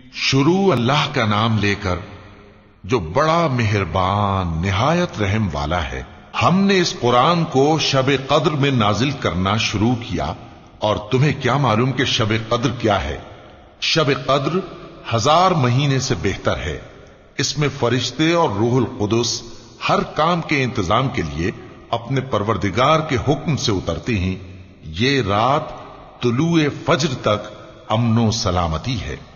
शुरू अल्लाह का नाम लेकर जो बड़ा मेहरबान निहायत रहम वाला है। हमने इस कुरान को शब कद्र में नाजिल करना शुरू किया, और तुम्हें क्या मालूम कि शब कद्र क्या है? शब कद्र 1000 महीने से बेहतर है। इसमें फरिश्ते और रूहुल कुदुस हर काम के इंतजाम के लिए अपने परवरदिगार के हुक्म से उतरती हैं। ये रात तुलुए फज्र तक अमनो सलामती है।